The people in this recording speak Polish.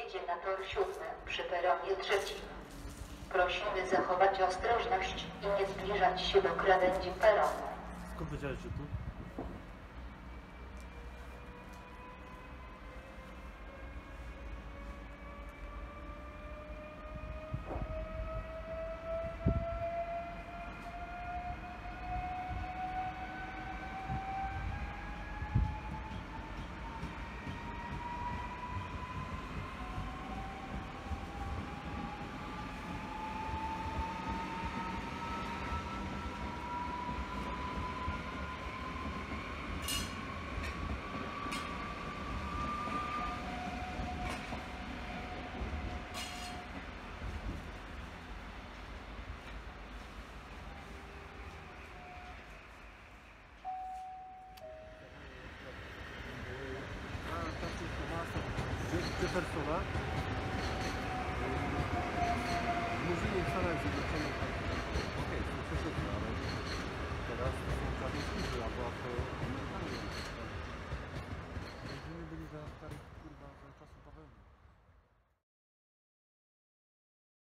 jedzie na tor 7 przy peronie 3. Prosimy zachować ostrożność i nie zbliżać się do krawędzi peronu. Skąd wiedziałeś, że tu? Jeffersona